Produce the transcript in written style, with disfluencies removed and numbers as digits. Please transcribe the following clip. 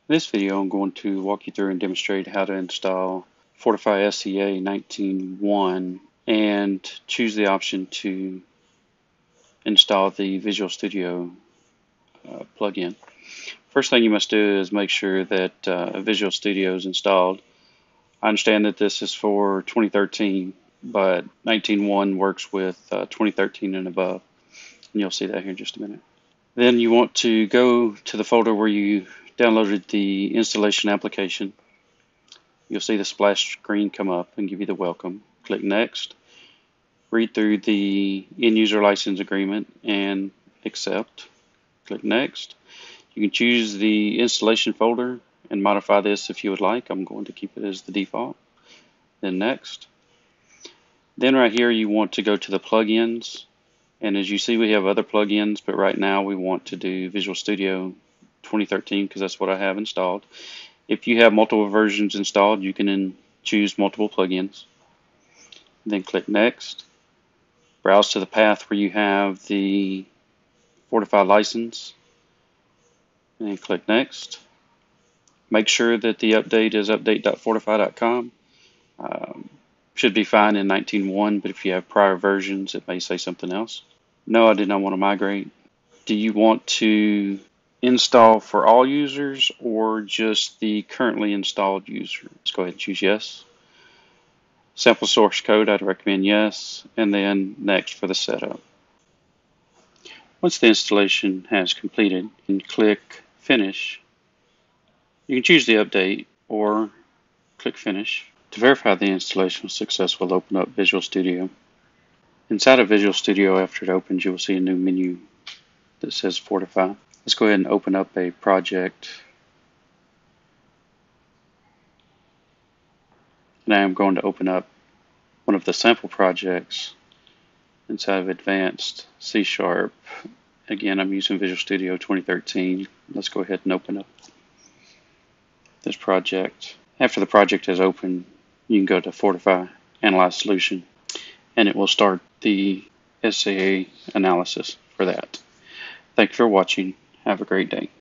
In this video, I'm going to walk you through and demonstrate how to install Fortify SCA 19.1 and choose the option to install the Visual Studio plugin. First thing you must do is make sure that Visual Studio is installed. I understand that this is for 2013, but 19.1 works with 2013 and above, and you'll see that here in just a minute. Then you want to go to the folder where you downloaded the installation application. You'll see the splash screen come up and give you the welcome. Click Next. Read through the end user license agreement and accept. Click Next. You can choose the installation folder and modify this if you would like. I'm going to keep it as the default. Then Next. Then right here you want to go to the plugins. And as you see, we have other plugins, but right now we want to do Visual Studio 2013 because that's what I have installed. If you have multiple versions installed, you can choose multiple plugins. Then click Next. Browse to the path where you have the Fortify license and click Next. Make sure that the update is update.fortify.com. Should be fine in 19.1, but if you have prior versions, it may say something else. No, I did not want to migrate. Do you want to install for all users or just the currently installed user? Let's go ahead and choose yes. Sample source code, I'd recommend yes, and then next for the setup. Once the installation has completed, you can click finish. You can choose the update or click finish. To verify the installation was successful, open up Visual Studio. Inside of Visual Studio, after it opens, you will see a new menu that says Fortify. Let's go ahead and open up a project. Now I'm going to open up one of the sample projects inside of Advanced C#. Again, I'm using Visual Studio 2013. Let's go ahead and open up this project. After the project has opened, you can go to Fortify, Analyze Solution, and it will start the SCA analysis for that. Thank you for watching. Have a great day.